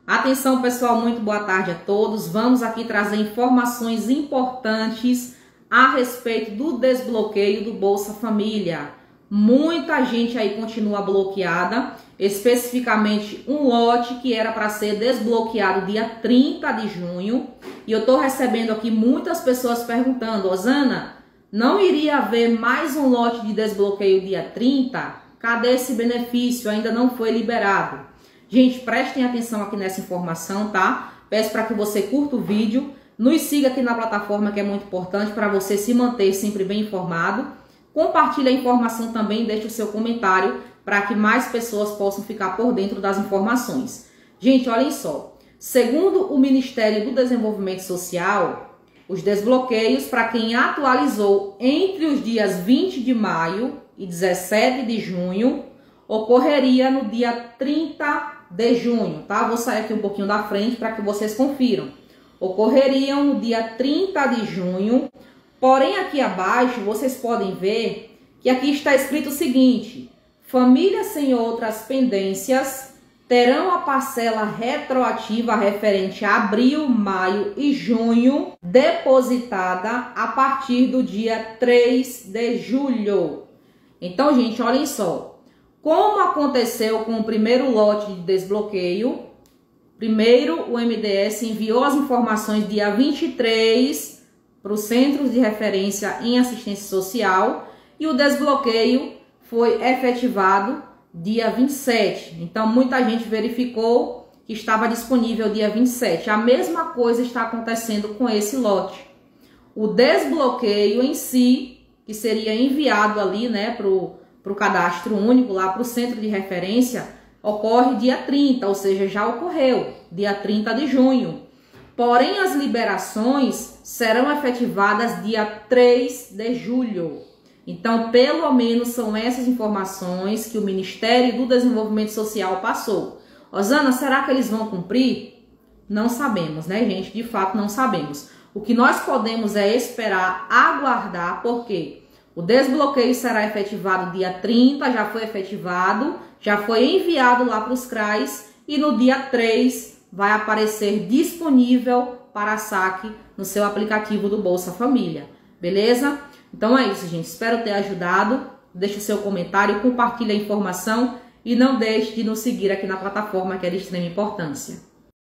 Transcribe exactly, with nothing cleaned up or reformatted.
Atenção, pessoal, muito boa tarde a todos. Vamos aqui trazer informações importantes a respeito do desbloqueio do Bolsa Família. Muita gente aí continua bloqueada, especificamente um lote que era para ser desbloqueado dia trinta de junho. E eu estou recebendo aqui muitas pessoas perguntando: Osana, não iria haver mais um lote de desbloqueio dia trinta? Cadê esse benefício? Ainda não foi liberado. Gente, prestem atenção aqui nessa informação, tá? Peço para que você curta o vídeo, nos siga aqui na plataforma, que é muito importante para você se manter sempre bem informado. Compartilhe a informação também, deixe o seu comentário para que mais pessoas possam ficar por dentro das informações. Gente, olhem só. Segundo o Ministério do Desenvolvimento Social, os desbloqueios para quem atualizou entre os dias vinte de maio e dezessete de junho ocorreria no dia trinta de junho, tá? Vou sair aqui um pouquinho da frente para que vocês confiram. Ocorreriam no dia trinta de junho, porém aqui abaixo vocês podem ver que aqui está escrito o seguinte: famílias sem outras pendências terão a parcela retroativa referente a abril, maio e junho depositada a partir do dia três de julho. Então, gente, olhem só. Como aconteceu com o primeiro lote de desbloqueio, primeiro o M D S enviou as informações dia vinte e três para os centros de referência em assistência social e o desbloqueio foi efetivado dia vinte e sete. Então, muita gente verificou que estava disponível dia vinte e sete. A mesma coisa está acontecendo com esse lote. O desbloqueio em si, que seria enviado ali, né, para o para o cadastro único, lá para o centro de referência, ocorre dia trinta, ou seja, já ocorreu, dia trinta de junho. Porém, as liberações serão efetivadas dia três de julho. Então, pelo menos são essas informações que o Ministério do Desenvolvimento Social passou. Osana, será que eles vão cumprir? Não sabemos, né, gente? De fato, não sabemos. O que nós podemos é esperar, aguardar, porque o desbloqueio será efetivado dia trinta, já foi efetivado, já foi enviado lá para os C R A S e no dia três vai aparecer disponível para saque no seu aplicativo do Bolsa Família, beleza? Então é isso, gente. Espero ter ajudado. Deixe o seu comentário, compartilhe a informação e não deixe de nos seguir aqui na plataforma, que é de extrema importância.